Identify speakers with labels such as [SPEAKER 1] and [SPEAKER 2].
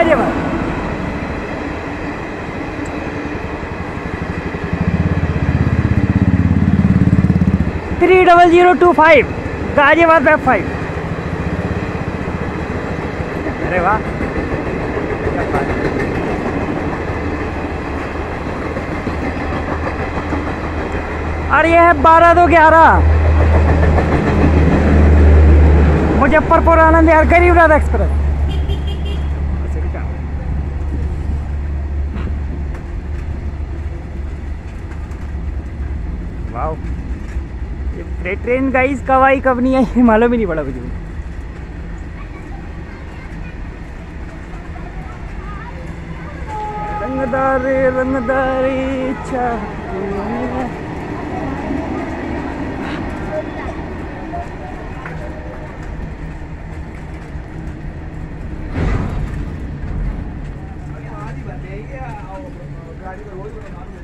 [SPEAKER 1] Ghaziabad. Three 0025 Ghaziabad F5। अरे वाह, और ये है 12-2-11 मुजफ्फरपुर आनंद विहार गरीब रथ एक्सप्रेस। वाओ, ये फ्रेट ट्रेन गाइस कब आई कब नहीं आई मालूम ही नहीं पड़ा मुझे। रंगदारी गाड़ी